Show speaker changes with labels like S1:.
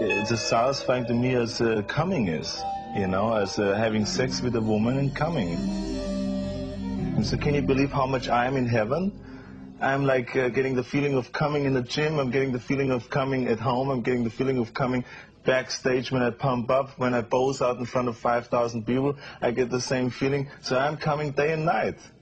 S1: It's as satisfying to me as coming is, you know, as having sex with a woman and coming. And so can you believe how much I am in heaven? I'm like getting the feeling of coming in the gym, I'm getting the feeling of coming at home, I'm getting the feeling of coming backstage when I pump up, when I pose out in front of 5,000 people, I get the same feeling. So I'm coming day and night.